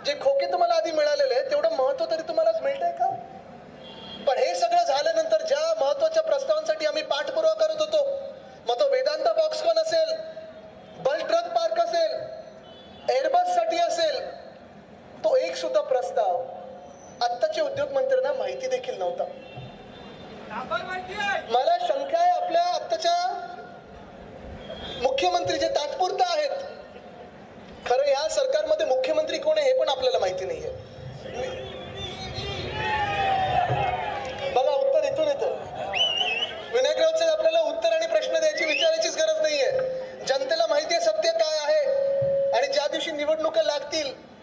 जे खोके तुम्हाला आधी मिळालेले तेवढं महत्व तरी तुम्हालाच मिळतंय का? पण हे सगळं झाल्यानंतर ज्या महत्वाच्या प्रस्तावांसाठी आम्ही पाठपुरावा करत होतो, मग तो वेदांता बॉक्सकॉन असेल, बल ट्रक पार्क असेल, एअरबस साठी असेल, तो एक सुद्धा प्रस्ताव आत्ताचे उद्योग मंत्र्यांना माहिती देखील नव्हता. मला शंका आहे आपल्या आत्ताच्या मुख्यमंत्री जे तात्पुरता आहेत, खरं या सरकारमध्ये मुख्यमंत्री कोण आहे हे पण आपल्याला माहिती नाहीये. बघा उत्तर इथून येतं. विनायक राऊत साहेब, आपल्याला उत्तर आणि प्रश्न द्यायची विचारायचीच गरज नाहीये. जनतेला माहिती आहे सत्य काय आहे आणि ज्या दिवशी निवडणुका लागतील